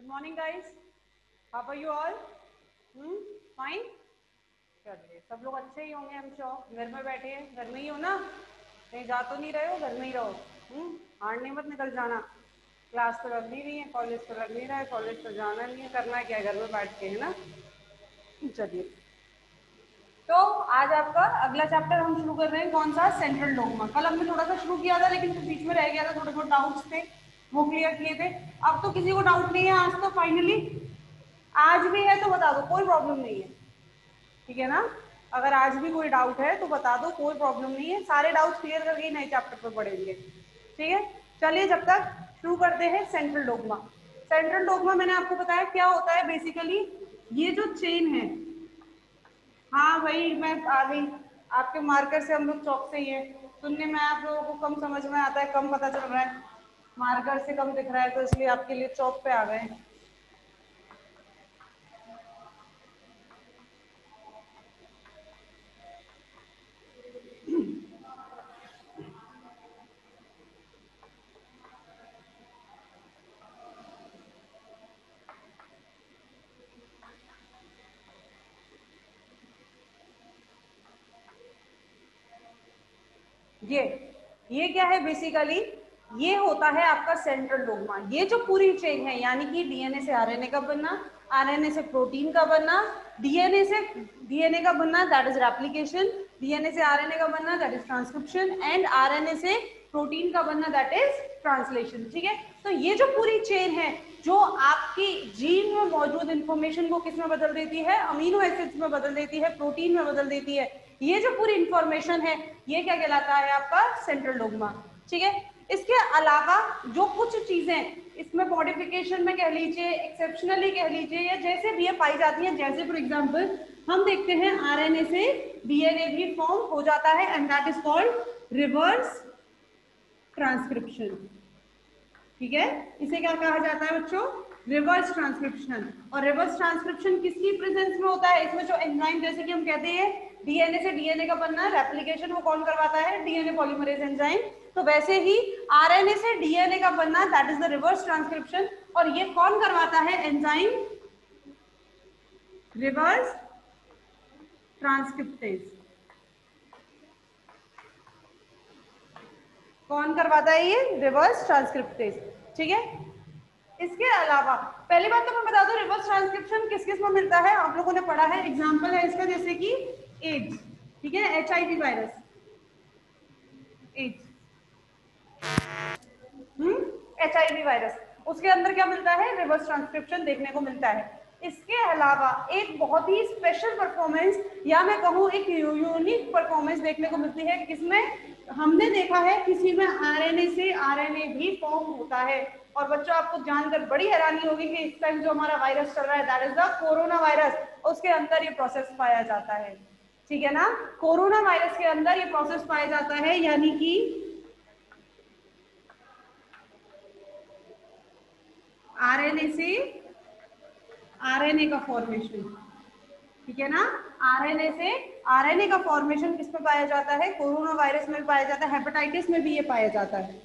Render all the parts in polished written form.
Morning guys, how are you all? Fine. चलिए, सब लोग अच्छे ही होंगे। हम श्योर। घर में बैठे हैं, घर में ही हो ना? कहीं जा तो नहीं रहे हो? घर में ही रहो। हारने मत निकल जाना। क्लास तो लग नहीं रही है, कॉलेज तो लग नहीं रहा है, कॉलेज तो जाना नहीं है, करना क्या है घर में बैठ के, है ना? चलिए, तो आज आपका अगला चैप्टर हम शुरू कर रहे हैं। कौन सा? Central dogma. कल हमने थोड़ा सा शुरू किया था, लेकिन फिर बीच में रह गया था, थोड़े बहुत डाउट्स थे, वो क्लियर किए थे। अब तो किसी को डाउट नहीं है आज तो फाइनली। आज भी है तो बता दो, कोई प्रॉब्लम नहीं है, ठीक है ना? अगर आज भी कोई डाउट है तो बता दो, कोई प्रॉब्लम नहीं है। सारे डाउट्स क्लियर करके ही नए चैप्टर पर पढ़ेंगे, ठीक है? चलिए, जब तक शुरू करते हैं सेंट्रल डोग्मा। सेंट्रल डोग्मा मैंने आपको बताया क्या होता है बेसिकली। ये जो चेन है, हाँ भाई मैं आ गई। आपके मार्कर से हम लोग चौक से ही है। सुनने में आप लोगों को कम समझ में आता है, कम पता चल रहा है, मार्कर से कम दिख रहा है, तो इसलिए आपके लिए चौक पे आ गए। ये क्या है बेसिकली? ये होता है आपका सेंट्रल डोग्मा। ये जो पूरी चेन है, यानी कि डीएनए से आरएनए का बनना, आरएनए से प्रोटीन का बनना, डीएनए से डीएनए का बनना, दैट इज रेप्लिकेशन, डीएनए से आरएनए का बनना, that is transcription, and RNA से प्रोटीन का बनना, दैट इज ट्रांसलेशन। ठीक है? तो ये जो पूरी चेन है, जो आपकी जीन में मौजूद इंफॉर्मेशन को किस में बदल देती है? अमीनो एसिड्स में बदल देती है, प्रोटीन में बदल देती है। ये जो पूरी इंफॉर्मेशन है, ये क्या कहलाता है? आपका सेंट्रल डोग्मा। ठीक है? इसके अलावा जो कुछ चीजें इसमें मॉडिफिकेशन में कह लीजिए, एक्सेप्शनली कह लीजिए, या जैसे भी ये पाई जाती है, जैसे फॉर एग्जांपल हम देखते हैं आरएनए से डीएनए भी फॉर्म हो जाता है, and that is called reverse transcription. ठीक है? इसे क्या कहा जाता है बच्चों? Reverse transcription. और रिवर्स ट्रांसक्रिप्शन किसकी प्रेजेंस में होता है? इसमें जो एंजाइम, जैसे कि हम कहते हैं डीएनए से डीएनए का बनना, रेप्लिकेशन, वो कौन करवाता है? DNA polymerase enzyme. तो वैसे ही आरएनए से डीएनए का बनना, that is the reverse transcription. और ये कौन करवाता है? Enzyme reverse transcriptase. कौन करवाता है? ये रिवर्स ट्रांसक्रिप्टेज। ठीक है? इसके अलावा पहली बात तो मैं बता दूं, रिवर्स ट्रांसक्रिप्शन किस किस में मिलता है, आप लोगों ने पढ़ा है। एग्जांपल है इसका, जैसे कि एड्स। ठीक है? HIV virus, AIDS, HIV virus, उसके अंदर क्या मिलता है? रिवर्स ट्रांसक्रिप्शन देखने को मिलता है। इसके अलावा एक बहुत ही स्पेशल परफॉर्मेंस, या मैं कहूँ एक यूनिक परफॉर्मेंस देखने को मिलती है, किसमें? हमने देखा है किसी में आरएनए से आरएनए भी फॉर्म होता है। और बच्चों, आपको जानकर बड़ी हैरानी होगी कि इस टाइम जो हमारा वायरस चल रहा है, that is the corona virus, उसके अंदर ये प्रोसेस पाया जाता है। ठीक है ना? कोरोना वायरस के अंदर ये प्रोसेस पाया जाता है, यानी कि आरएनए से आरएनए का फॉर्मेशन। ठीक है ना? आरएनए से आरएनए का फॉर्मेशन किस में पाया जाता है? कोरोना वायरस में पाया जाता है। हेपेटाइटिस में भी ये पाया जाता है।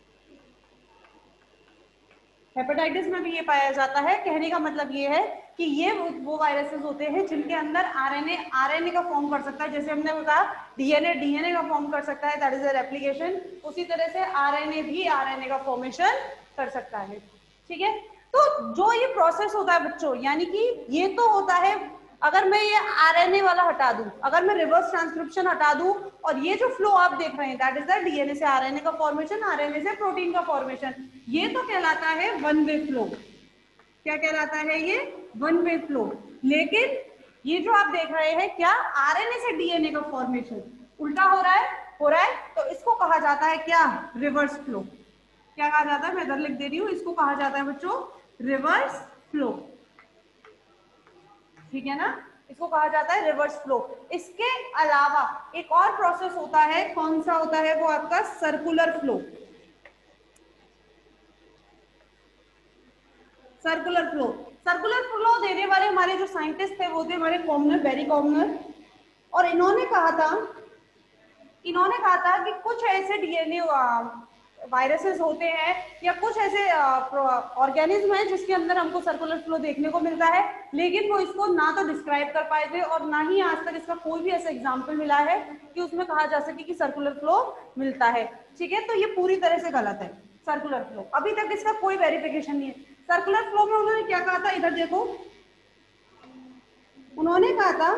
हेपेटाइटिस में भी ये पाया जाता है। कहने का मतलब ये है कि ये वो वायरसेस होते हैं जिनके अंदर आरएनए का फॉर्म कर सकता है। जैसे हमने कहा डीएनए का फॉर्म कर सकता है, दैट इज अ रेप्लिकेशन। उसी तरह से आरएनए भी आरएनए का फॉर्मेशन कर सकता है। ठीक है? तो जो ये प्रोसेस होता है बच्चों, यानी कि ये तो होता है, अगर मैं ये आरएनए वाला हटा दूं, अगर मैं रिवर्स ट्रांसक्रिप्शन हटा दूं, और ये जो फ्लो आप देख रहे हैं, दैट इज द डीएनए से आरएनए का फॉर्मेशन, आरएनए से प्रोटीन का फॉर्मेशन, ये तो कहलाता है वन वे फ्लो। क्या कहलाता है ये? One way flow. लेकिन ये जो आप देख रहे हैं, क्या आरएनए से डीएनए का फॉर्मेशन उल्टा हो रहा है? हो रहा है। तो इसको कहा जाता है क्या? Reverse flow. क्या कहा जाता है? मैं इधर लिख दे रही हूं, इसको कहा जाता है बच्चों रिवर्स फ्लो। ठीक है ना? इसको कहा जाता है रिवर्स फ्लो। इसके अलावा एक और प्रोसेस होता है, कौन सा होता है? वो आपका circular flow. Circular flow. Circular flow देने वाले हमारे जो साइंटिस्ट थे, वो थे हमारे कॉमनर, बेरी कॉमनर। और इन्होंने कहा था कि कुछ ऐसे डीएनए वायरसेस होते हैं या कुछ ऐसे ऑर्गेनिज्म है जिसके अंदर हमको सर्कुलर फ्लो देखने को मिलता है, लेकिन वो इसको ना तो डिस्क्राइब कर पाए थे और ना ही आज तक इसका कोई भी ऐसा एग्जाम्पल मिला है कि उसमें कहा जा सके कि सर्कुलर फ्लो मिलता है। ठीक है, तो ये पूरी तरह से गलत है सर्कुलर फ्लो, अभी तक इसका कोई वेरिफिकेशन नहीं है। सर्कुलर फ्लो में उन्होंने क्या कहा था, इधर देखो, उन्होंने कहा था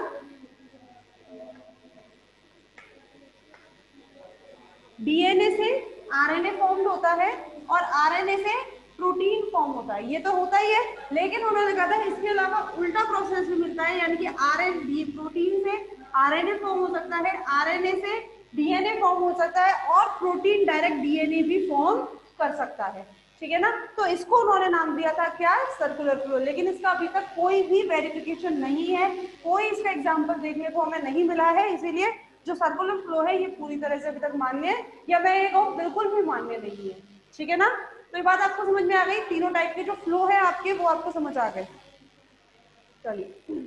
डीएनए से आरएनए फॉर्म होता है और आरएनए से प्रोटीन फॉर्म होता है, ये तो होता ही है, लेकिन उन्होंने कहा था इसके अलावा उल्टा प्रोसेस भी मिलता है, यानी कि आरएनए प्रोटीन से आरएनए फॉर्म हो सकता है, आरएनए से डीएनए फॉर्म हो सकता है और प्रोटीन डायरेक्ट डीएनए भी फॉर्म कर सकता है। ठीक है ना, तो इसको उन्होंने नाम दिया था क्या, सर्कुलर फ्लो, लेकिन इसका अभी तक कोई भी वेरिफिकेशन नहीं है, कोई इसका एग्जाम्पल देखने को हमें नहीं मिला है, इसीलिए जो सर्कुलर फ्लो है ये पूरी तरह से अभी तक मान्य, या मैं ये कहूँ बिल्कुल भी मान्य नहीं है। ठीक है ना, तो ये बात आपको समझ में आ गई, तीनों टाइप के जो फ्लो है आपके वो आपको समझ आ गए। चलिए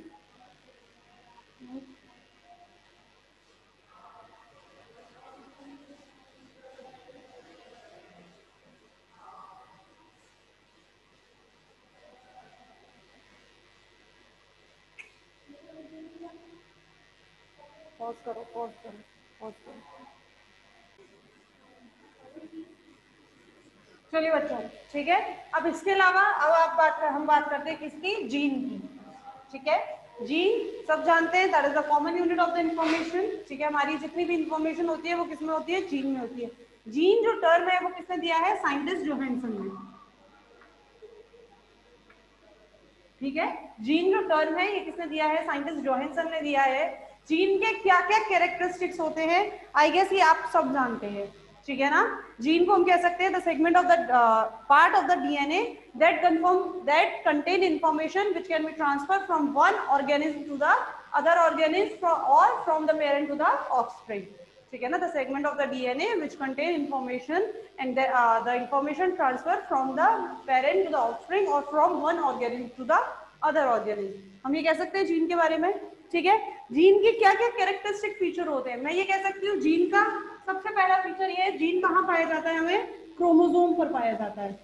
पॉज करो, पॉज करो, पॉज करो। चलिए बच्चों, ठीक है, अब इसके अलावा अब हम बात करते हैं किसकी, जीन की। ठीक है, जीन सब जानते हैं, that is the common unit of the information. ठीक है, हमारी जितनी भी इंफॉर्मेशन होती है वो किसमें होती है, जीन में होती है। जीन जो टर्म है वो किसने दिया है, साइंटिस्ट जोहानसन ने। ठीक है, जीन जो टर्म है ये किसने दिया है, साइंटिस्ट जोहानसन ने दिया है। जीन के क्या क्या कैरेक्टरिस्टिक्स होते हैं, आई गेस ये आप सब जानते हैं। ठीक है ना, जीन को हम कह सकते हैं the segment of the part of the DNA that contain information which can be transfer from one organism to the other organism और from the parent to the offspring. ठीक है ना, the segment of the DNA which contain information and the information transfer from the parent to the offspring और from one organism to the other organism, हम ये कह सकते हैं gene के बारे में। ठीक है, जीन के क्या क्या कैरेक्टरिस्टिक फीचर होते हैं, मैं ये कह सकती हूँ जीन का सबसे पहला फीचर ये है, जीन कहाँ पाया जाता है, हमें क्रोमोसोम पर पाया जाता है।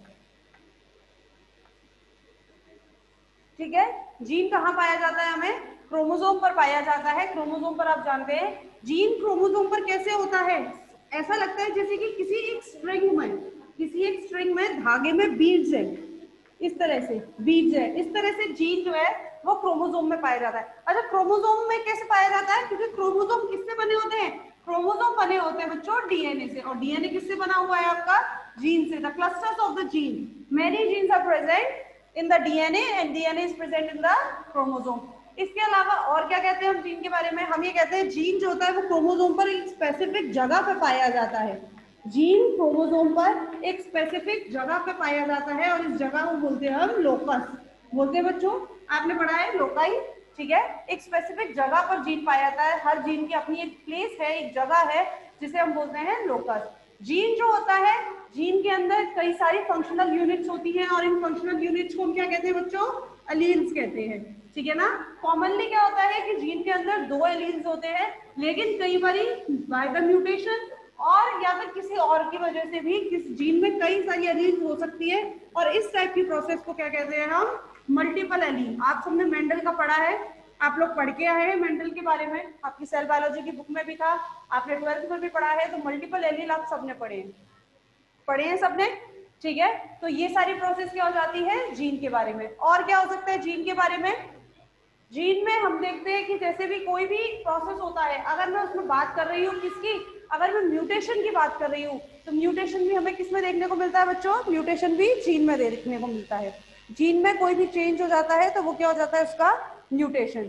ठीक है, जीन कहाँ पाया जाता है, हमें क्रोमोसोम पर पाया जाता है। क्रोमोसोम पर आप जानते हैं जीन क्रोमोसोम पर कैसे होता है, ऐसा लगता है जैसे कि किसी एक स्ट्रिंग में धागे में बीड्स है, इस तरह से बीड्स है, इस तरह से जीन जो है वो क्रोमोसोम में पाया जाता है। अच्छा, क्रोमोसोम में कैसे पाया जाता है, क्योंकि क्रोमोसोम किससे बने होते हैं, क्रोमोसोम बने होते हैं बच्चों डीएनए से, और डीएनए किससे बना हुआ है आपका, जीन से। The clusters of the gene, many genes are present in the DNA and DNA is present in the chromosome. इसके अलावा और क्या कहते हैं हम जीन के बारे में, हम ये कहते हैं जीन जो होता है वो क्रोमोसोम पर एक स्पेसिफिक जगह पे पाया जाता है। जीन क्रोमोसोम पर एक स्पेसिफिक जगह पे पाया जाता है और इस जगह को बोलते हैं हम लोकस, बोलते हैं बच्चों, आपने पढ़ा है लोकाई। ठीक है, एक स्पेसिफिक जगह पर जीन पाया जाता है, हर जीन की अपनी एक प्लेस है, एक जगह है जिसे हम बोलते हैं लोकस। जीन जो होता है, जीन के अंदर कई सारी फंक्शनल यूनिट्स होती हैं और इन फंक्शनल यूनिट्स को हम क्या कहते हैं बच्चों, एलील्स कहते हैं। ठीक है ना, कॉमनली क्या होता है कि जीन के अंदर 2 एलील्स होते हैं, लेकिन कई बारी बाय द म्यूटेशन और या फिर किसी और की वजह से भी किस जीन में कई सारी एलील्स हो सकती है, और इस टाइप की प्रोसेस को क्या कहते हैं हम, मल्टीपल एलील। आप सबने मेंडल का पढ़ा है, आप लोग पढ़ के आए हैं मेंडल के बारे में, आपकी सेल बायोलॉजी की बुक में भी था, आपने 12th में भी पढ़ा है, तो मल्टीपल एलील आप सबने पढ़े हैं सबने। ठीक है, तो ये सारी प्रोसेस क्या हो जाती है जीन के बारे में। और क्या हो सकता है जीन के बारे में, जीन में हम देखते हैं कि जैसे भी कोई भी प्रोसेस होता है, अगर मैं उसमें बात कर रही हूँ किसकी, अगर मैं म्यूटेशन की बात कर रही हूँ, तो म्यूटेशन भी हमें किसमें देखने को मिलता है बच्चों, म्यूटेशन भी जीन में देखने को मिलता है। जीन में कोई भी चेंज हो जाता है तो वो क्या हो जाता है, उसका म्यूटेशन।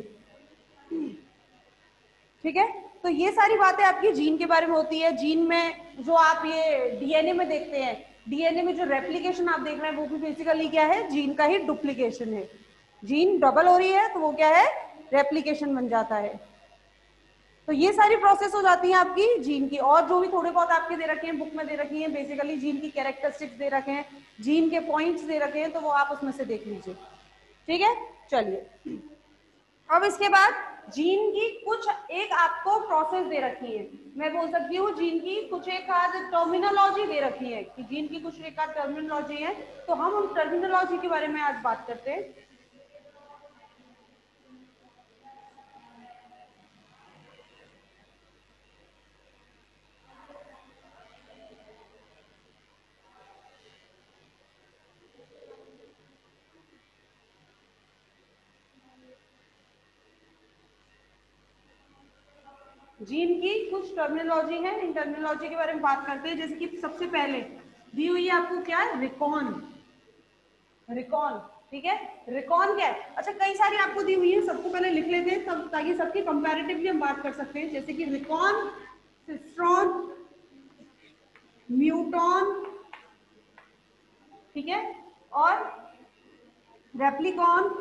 ठीक है, तो ये सारी बातें आपकी जीन के बारे में होती है। जीन में जो आप ये डीएनए में देखते हैं, डीएनए में जो रेप्लिकेशन आप देख रहे हैं वो भी बेसिकली क्या है, जीन का ही डुप्लीकेशन है। जीन डबल हो रही है तो वो क्या है, रेप्लिकेशन बन जाता है। तो ये सारी प्रोसेस हो जाती है आपकी जीन की। और जो भी थोड़े बहुत आपके दे रखे हैं बुक में दे रखी है, बेसिकली जीन की कैरेक्टरिस्टिक्स दे रखे हैं, जीन के पॉइंट्स दे रखे हैं, तो वो आप उसमें से देख लीजिए। ठीक है, चलिए अब इसके बाद जीन की कुछ एक आपको प्रोसेस दे रखी है, मैं बोल सकती हूँ जीन की कुछ एक आध टर्मिनोलॉजी दे रखी है कि जीन की कुछ एक आध टर्मिनोलॉजी है, तो हम उन टर्मिनोलॉजी के बारे में आज बात करते हैं। जीन की कुछ टर्मिनोलॉजी है, इन टर्मिनोलॉजी के बारे में बात करते हैं। जैसे कि सबसे पहले दी हुई है आपको क्या है, रिकॉन। रिकॉन, ठीक है, रिकॉन क्या है? अच्छा, कई सारी आपको दी हुई है, सबको पहले लिख लेते हैं तब ताकि सबकी कंपैरेटिवली हम बात कर सकते हैं। जैसे कि रिकॉन, सिस्ट्रॉन, म्यूटॉन, ठीक है, और रेप्लिकॉन,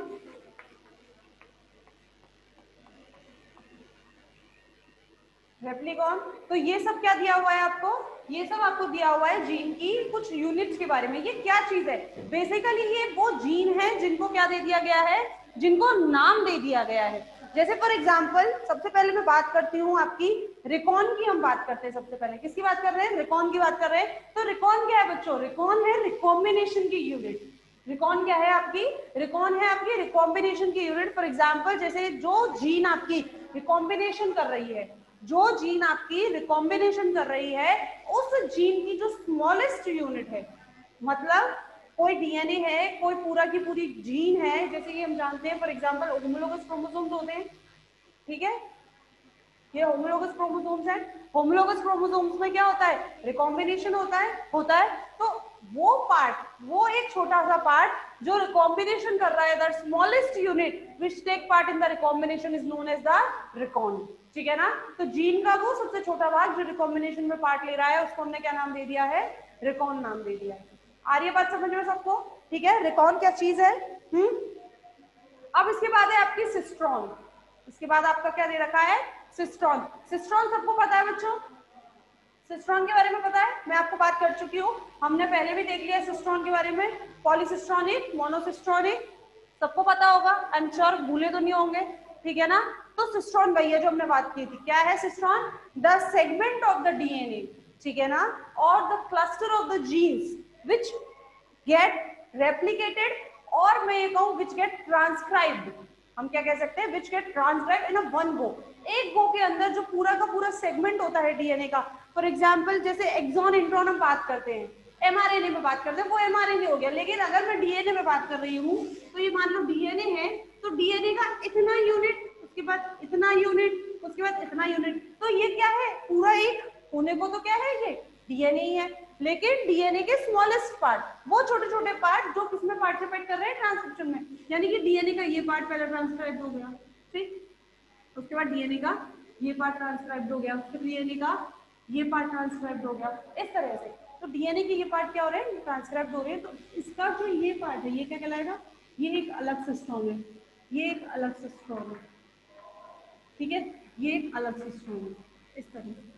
रेप्लिकॉन। तो ये सब क्या दिया हुआ है आपको? ये सब आपको दिया हुआ है जीन की कुछ यूनिट्स के बारे में। ये क्या चीज है? बेसिकली ये वो जीन है जिनको क्या दे दिया गया है, जिनको नाम दे दिया गया है। जैसे फॉर एग्जांपल सबसे पहले मैं बात करती हूँ आपकी रिकॉन की। हम बात करते हैं सबसे पहले किसकी बात कर रहे हैं? रिकॉन की बात कर रहे हैं। तो रिकॉन क्या है बच्चों? रिकॉन है रिकॉम्बिनेशन की यूनिट। रिकॉन क्या है आपकी? रिकॉन है आपकी रिकॉम्बिनेशन की यूनिट। फॉर एग्जांपल जैसे जो जीन आपकी रिकॉम्बिनेशन कर रही है, जो जीन आपकी रिकॉम्बिनेशन कर रही है, उस जीन की जो स्मॉलेस्ट यूनिट है, मतलब कोई डीएनए है, कोई पूरा की पूरी जीन है, जैसे कि हम जानते हैं फॉर एग्जांपल होमोलोगस क्रोमोसोम्स होते हैं, ठीक है, ये होमोलोगस क्रोमोसोम्स हैं। होमोलोगस क्रोमोसोम्स में क्या होता है? रिकॉम्बिनेशन होता है। तो वो पार्ट, वो एक छोटा सा पार्ट जो रिकॉम्बिनेशन कर रहा है, the smallest unit which take part in the recombination is known as the recon, ठीक है ना। तो जीन का वो सबसे छोटा भाग जो रिकॉम्बिनेशन में पार्ट ले रहा है, उसको हमने क्या नाम दे दिया है? रिकॉन नाम दे दिया है। आ रही है बात समझ में सबको? ठीक है, रिकॉन क्या चीज है? अब इसके बाद है आपकी सिस्ट्रॉन। इसके बाद आपका क्या दे रखा है? सिस्ट्रॉन। सिस्ट्रॉन सबको पता है बच्चों? सिस्ट्रॉन के बारे में पता है, मैं आपको बात कर चुकी हूँ, हमने पहले भी देख लिया सिस्ट्रॉन के बारे में। पॉलीसिस्ट्रॉनिक, मोनोसिस्ट्रॉनिक, सबको पता होगा, आई एम श्योर, भूले तो नहीं होंगे, ठीक है ना। तो सिस्ट्रॉन वही है जो हमने बात की थी। क्या है cistron? The segment of the DNA, ठीक है ना, और the cluster of the genes which get replicated, और मैं ये कहूं विच गेट ट्रांसक्राइब्ड। हम क्या कह सकते हैं? Which get transcribed in a one go. एक गो के अंदर जो पूरा का पूरा सेगमेंट होता है डीएनए का, फॉर एग्जांपल जैसे एक्सॉन इंट्रॉन हम बात करते हैं, एमआरएनए में बात करते हैं, वो एमआरएनए हो गया। लेकिन अगर मैं डीएनए में बात कर रही हूँ, तो ये मान लो डीएनए है, तो डीएनए का इतना यूनिट, उसके बाद इतना यूनिट, उसके बाद इतना यूनिट, तो ये क्या है? पूरा एक होने को तो क्या है? ये डीएनए ही है। लेकिन डीएनए के स्मॉलेस्ट पार्ट, वो छोटे छोटे पार्ट जो किसमें पार्टिसिपेट कर रहे हैं? ट्रांसक्रिप्शन में। यानी कि डीएनए का ये पार्ट पहले ट्रांसक्राइब हो गया, ठीक, उसके बाद डीएनए का ये पार्ट ट्रांसक्राइब हो गया, फिर डीएनए का ये पार्ट ट्रांसक्राइब हो गया, इस तरह से। तो डीएनए के ये पार्ट क्या हो रहे हैं? ट्रांसक्राइब हो रहे हैं। तो इसका जो ये पार्ट है, ये क्या कहलाएगा? ये एक अलग सिस्टम है, ये एक अलग सिस्टम है, ठीक है, ये एक अलग सिस्टम है, इस तरह से।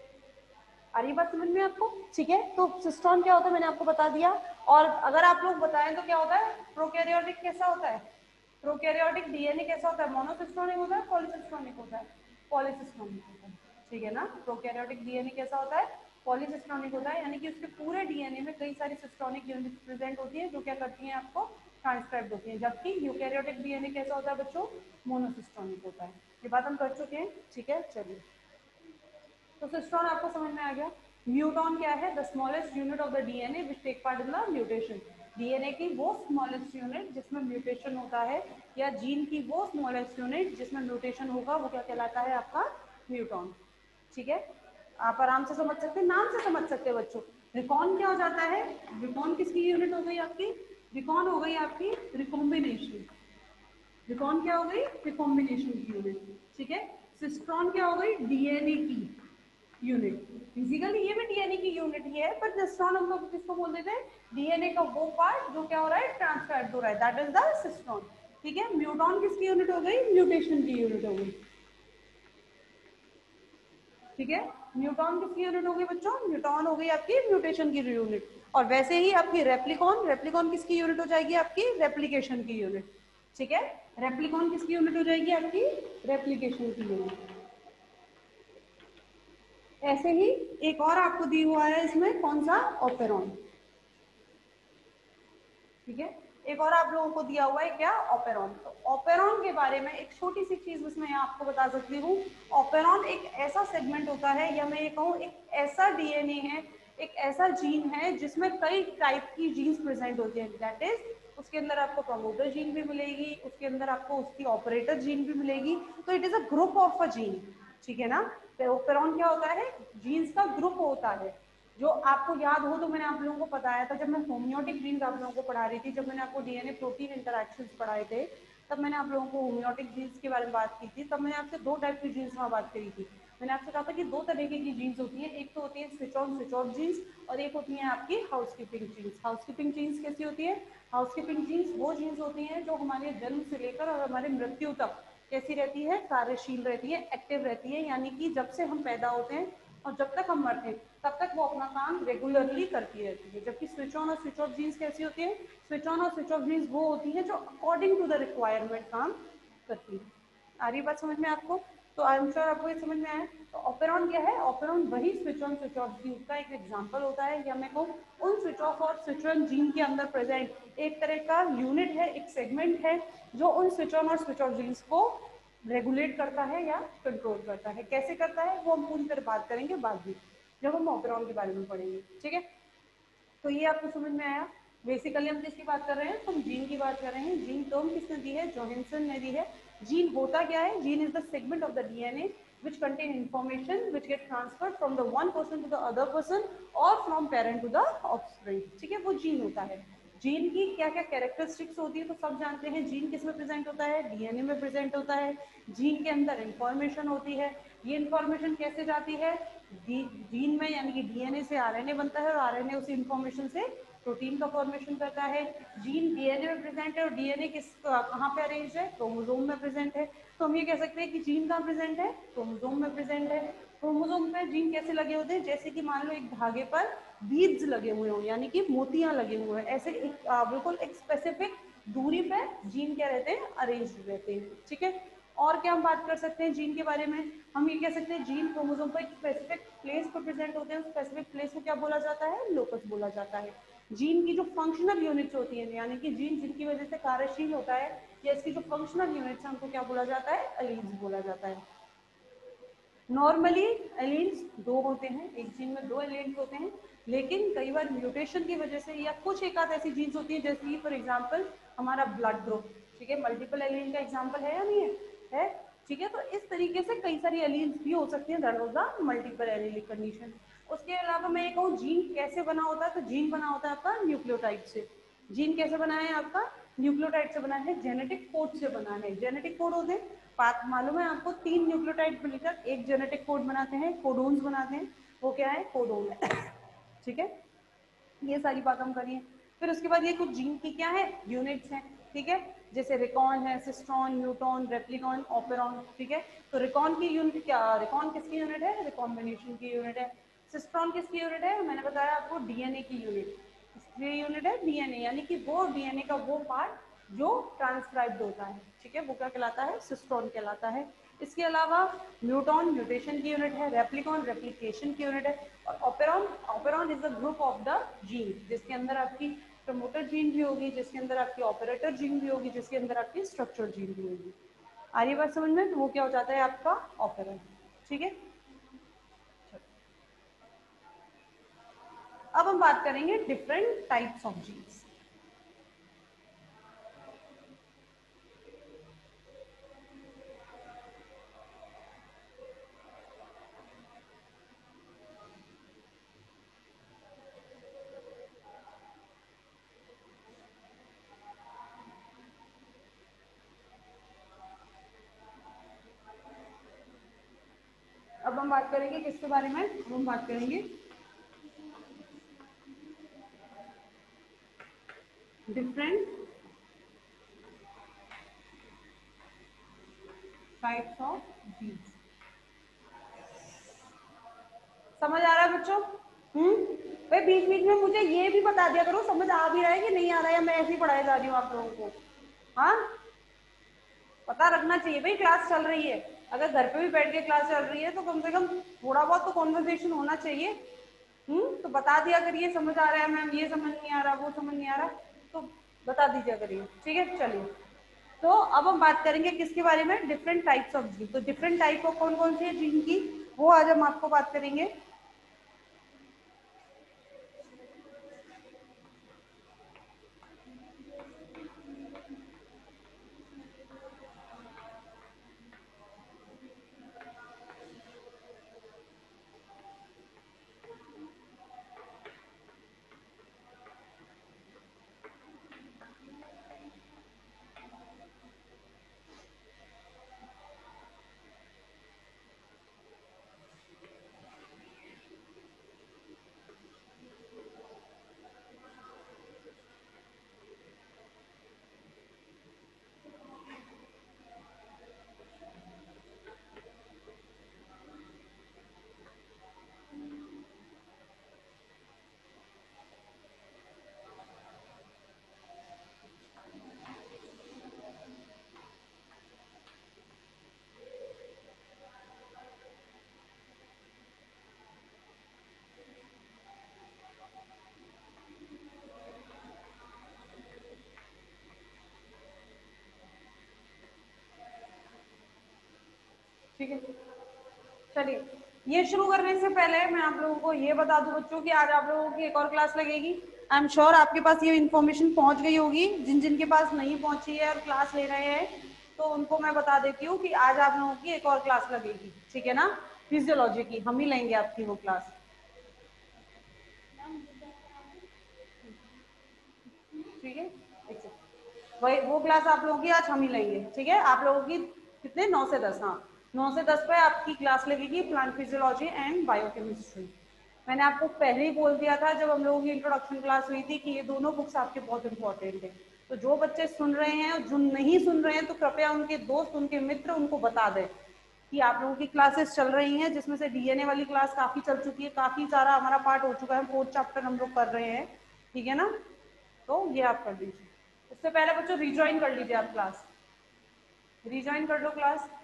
आ रही बात समझ में आपको? ठीक है, तो सिस्टोन क्या होता है मैंने आपको बता दिया। और अगर आप लोग बताएं तो क्या होता है? प्रोकैरियोटिक कैसा होता है? प्रोकैरियोटिक डीएनए कैसा होता है? मोनोसिस्टोनिक होता है, पॉलीसिस्टोनिक होता है? पॉलीसिस्टोनिक होता है, ठीक है ना। प्रोकैरियोटिक डीएनए कैसा होता है? पॉलीसिस्टोनिक होता है, यानी कि उसके पूरे डीएनए में कई सारी सिस्टोनिक यूनिट्स प्रेजेंट होती है जो क्या करती हैं? आपको ट्रांसक्राइब होती है। जबकि यूकैरियोटिक डीएनए कैसा होता है बच्चों? मोनोसिस्टोनिक होता है। ये बात हम कर चुके हैं, ठीक है, चलिए। तो सिस्टोन आपको समझ में आ गया। म्यूटॉन क्या है? The smallest unit of the DNA which take part in the mutation. DNA की वो स्मॉलेस्ट यूनिट जिसमें म्यूटेशन होता है, या जीन की वो स्मॉलेस्ट यूनिट जिसमें म्यूटेशन होगा, वो क्या कहलाता है? आपका म्यूटॉन, ठीक है। आप आराम से समझ सकते हैं, नाम से समझ सकते हैं बच्चों। रिकॉन क्या हो जाता है? रिकॉन किसकी यूनिट हो गई आपकी? रिकॉन हो गई आपकी रिकॉम्बिनेशन। रिकॉन क्या हो गई? रिकॉम्बिनेशन की यूनिट, ठीक है। सिस्ट्रॉन क्या हो गई? डीएनए की यूनिट। फिजिकली ये भी डीएनए की यूनिट ही है, पर सिस्ट्रॉन हम लोग किसको बोल देते हैं? डीएनए का वो पार्ट जो क्या हो रहा है? ट्रांसक्राइब हो रहा है, दैट इज द सिस्ट्रॉन, ठीक है। म्यूटॉन किसकी यूनिट हो गई? म्यूटेशन की यूनिट हो गई, ठीक है। म्यूटॉन किसकी यूनिट हो गई बच्चों? म्यूटॉन हो गई आपकी म्यूटेशन की यूनिट। और वैसे ही आपकी रेप्लिकॉन, रेप्लिकॉन किसकी यूनिट हो जाएगी? आपकी रेप्लिकेशन की यूनिट, ठीक है। रेप्लिकॉन किसकी यूनिट हो जाएगी आपकी? रेप्लिकेशन की यूनिट। ऐसे ही एक और आपको दी हुआ है इसमें, कौन सा? ऑपेरॉन। ठीक है, एक और आप लोगों को दिया हुआ है क्या? ऑपेरॉन। तो ऑपेरॉन के बारे में एक छोटी सी चीज बस मैं आपको बता सकती हूँ। ऑपेरॉन एक ऐसा सेगमेंट होता है, या मैं ये कहूँ एक ऐसा डीएनए है, एक ऐसा जीन है जिसमें कई टाइप की जीन्स प्रेजेंट होती है। दैट इज उसके अंदर आपको प्रमोटर जीन भी मिलेगी, उसके अंदर आपको उसकी ऑपरेटर जीन भी मिलेगी। तो it is a group of a gene. ठीक है ना। तो ऑपेरॉन क्या होता है? जीन्स का ग्रुप होता है। जो आपको याद हो तो मैंने आप लोगों को बताया था, जब मैं होम्योटिक जीन्स आप लोगों को पढ़ा रही थी, जब मैंने आपको डीएनए प्रोटीन इंटरैक्शंस पढ़ाए थे, तब मैंने आप लोगों को होम्योटिक जीन्स के बारे में बात की थी। तब मैंने आपसे दो टाइप की जीन्स में बात करी थी। मैंने आपसे कहा था कि दो तरीके की जीन्स होती हैं, एक तो होती है switch on switch off genes, और एक होती है आपकी हाउसकीपिंग जीन्स। हाउसकीपिंग जीन्स कैसी होती है? हाउसकीपिंग जीन्स वो जीन्स होती हैं जो हमारे जन्म से लेकर और हमारे मृत्यु तक कैसी रहती है? कार्यशील रहती है, एक्टिव रहती है। यानी कि जब से हम पैदा होते हैं और जब तक हम मरते हैं तब तक वो अपना काम रेगुलरली करती रहती है। जबकि स्विच ऑन और स्विच ऑफ जीन्स कैसी होती है? स्विच ऑन और स्विच ऑफ जीन्स वो होती है जो अकॉर्डिंग टू द रिक्वायरमेंट काम करती है। आ रही बात समझ में आपको? तो आई एम श्योर आपको ये समझ में आया। तो ऑपेरॉन क्या है? ऑपेरॉन वही switch on switch off gene का एक एग्जांपल होता है, या मैं कहूँ उन स्विच ऑफ और स्विच ऑन जीन के अंदर प्रेजेंट एक तरह का यूनिट है, एक सेगमेंट है, जो उन स्विच ऑन और स्विच ऑफ जीन्स को रेगुलेट करता है या कंट्रोल करता है। कैसे करता है वो हम पूरी तरह बात करेंगे बाद में, जब हम ऑपेरॉन के बारे में पढ़ेंगे। ठीक है, तो ये आपको समझ में आया। बेसिकली हम किसकी बात कर रहे हैं? हम जीन की बात कर रहे हैं। जीन टर्म किसने दी है? जोहानसन ने दी है। जीन होता क्या है? Gene is the segment of the DNA which contain information which get transferred from the one person to the other person or from parent to the offspring। ठीक है, वो जीन होता है। जीन की क्या क्या कैरेक्टरिस्टिक्स होती है तो सब जानते हैं। जीन किस में प्रेजेंट होता है? डीएनए में प्रेजेंट होता है। जीन के अंदर इंफॉर्मेशन होती है। ये इंफॉर्मेशन कैसे जाती है? जीन में, यानी कि डीएनए से आरएनए बनता है और आरएनए उसी इंफॉर्मेशन से प्रोटीन का फॉर्मेशन करता है। जीन डीएनए में प्रेजेंट है और डीएनए किस कहाँ पे अरेंज है? क्रोमोसोम में प्रेजेंट है। तो हम ये कह सकते हैं कि जीन कहाँ प्रेजेंट है? क्रोमोसोम में प्रेजेंट है। क्रोमोसोम पे जीन कैसे लगे होते हैं? जैसे कि मान लो एक धागे पर बीड्स लगे हुए हों, यानी कि मोतियां लगे हुए हैं, ऐसे एक बिल्कुल एक स्पेसिफिक दूरी पे जीन क्या रहते हैं? अरेंज रहते हैं। ठीक है, और क्या हम बात कर सकते हैं जीन के बारे में? हम ये कह सकते हैं जीन क्रोमोसोम पर एक स्पेसिफिक प्लेस पर प्रेजेंट होते हैं। स्पेसिफिक प्लेस को क्या बोला जाता है? लोकस बोला जाता है। जीन की जो फंक्शनल यूनिट्स होती हैं, यानी कि जीन जिनकी वजह से कार्यशील होता है, या इसकी जो फंक्शनल यूनिट्स हैं, उनको क्या बोला जाता है? एलील्स बोला जाता है। नॉर्मली एलील्स दो होते हैं, एक जीन में दो एलील्स होते हैं, लेकिन कई बार म्यूटेशन की वजह से या कुछ एक आध ऐसी जीन्स होती है, जैसे कि फॉर एग्जांपल हमारा ब्लड ग्रुप। ठीक है, मल्टीपल एलील का एग्जांपल है या नहीं है? है। ठीक है, तो इस तरीके से कई सारी एलील्स भी हो सकती हैं। That was the multiple allelic condition. उसके अलावा मैं ये कहूँ जीन कैसे बना होता है, तो जीन बना होता है आपका न्यूक्लियोटाइड से। जीन कैसे बना है आपका? न्यूक्लियोटाइड से बना है, जेनेटिक कोड से बना है। जेनेटिक कोड होते हैं, बात मालूम है आपको, 3 न्यूक्लियोटाइड मिलकर एक जेनेटिक कोड बनाते हैं, कोडोन्स बनाते हैं। वो क्या है? कोडोन है। ठीक है, ये सारी बात हम करिए। फिर उसके बाद ये कुछ जीन की क्या है? यूनिट्स हैं। ठीक है, जैसे रिकॉन है, सिस्ट्रॉन, न्यूटॉन, रेप्लिकॉन, ऑपेरॉन। ठीक है, तो रिकॉन की यूनिट क्या? रिकॉन किसकी यूनिट है? रिकॉम्बिनेशन की यूनिट है। सिस्ट्रॉन किसकी यूनिट है? मैंने बताया आपको, डीएनए की यूनिट। किसकी यूनिट है? डीएनए, यानी कि वो डीएनए का वो पार्ट जो ट्रांसक्राइब्ड होता है। ठीक है, वो क्या कहलाता है? सिस्ट्रॉन कहलाता है। इसके अलावा न्यूटॉन म्यूटेशन की यूनिट है, रेप्लिकॉन रेप्लिकेशन की यूनिट है, और operon, operon is the group of the gene, जिसके अंदर आपकी प्रमोटर जीन भी होगी, जिसके अंदर आपकी ऑपरेटर जीन भी होगी, जिसके अंदर आपकी स्ट्रक्चर जीन भी होगी। आ रही बात समझ में? तो वो क्या हो जाता है आपका? ऑपेरॉन। ठीक है, अब हम बात करेंगे डिफरेंट टाइप्स ऑफ जीन्स। अब हम बात करेंगे किसके बारे में? अब हम बात करेंगे डिफरेंट टाइप्स ऑफ जीन्स। समझ आ रहा है बच्चों? भाई बीच बीच में मुझे ये भी बता दिया करो समझ आ भी रहा है कि नहीं आ रहा है, या मैं ऐसे ही पढ़ाई जा रही हूँ आप लोगों को। हाँ, पता रखना चाहिए भाई, क्लास चल रही है। अगर घर पे भी बैठ के क्लास चल रही है तो कम से कम थोड़ा बहुत तो कॉन्वर्सेशन होना चाहिए। तो बता दिया करिए, समझ आ रहा है मैम, ये समझ नहीं आ रहा, वो समझ नहीं आ रहा, तो बता दीजिए करिए। ठीक है, चलिए। तो अब हम बात करेंगे किसके बारे में, डिफरेंट टाइप्स ऑफ जीन। तो डिफरेंट टाइप ऑफ कौन कौन सी है जीन की, वो आज हम आपको बात करेंगे। ठीक है, चलिए। ये शुरू करने से पहले मैं आप लोगों को ये बता दूं बच्चों कि आज आप लोगों की एक और क्लास लगेगी। आई एम श्योर आपके पास ये इन्फॉर्मेशन पहुंच गई होगी। जिन जिन के पास नहीं पहुंची है और क्लास ले रहे हैं तो उनको मैं बता देती हूँ कि आज आप लोगों की एक और क्लास लगेगी। ठीक है ना, फिजियोलॉजी की हम ही लेंगे आपकी वो क्लास। ठीक है, वही वो क्लास आप लोगों की आज हम ही लेंगे। ठीक है, आप लोगों की कितने, 9 से 10, हाँ 9 से 10 पे आपकी क्लास लगेगी प्लांट फिजियोलॉजी एंड बायोकेमिस्ट्री। मैंने आपको पहले ही बोल दिया था जब हम लोगों की इंट्रोडक्शन क्लास हुई थी कि ये दोनों बुक्स आपके बहुत इंपॉर्टेंट है। तो जो बच्चे सुन रहे हैं और जो नहीं सुन रहे हैं तो कृपया उनके दोस्त, उनके मित्र उनको बता दें कि आप लोगों की क्लासेस चल रही हैं, जिसमें से डीएनए वाली क्लास काफी चल चुकी है, काफी सारा हमारा पार्ट हो चुका है, 4th चैप्टर हम लोग कर रहे हैं। ठीक है ना, तो ये आप कर दीजिए। उससे पहले बच्चों रिज्वाइन कर लीजिए, आप क्लास रिज्वाइन कर लो क्लास।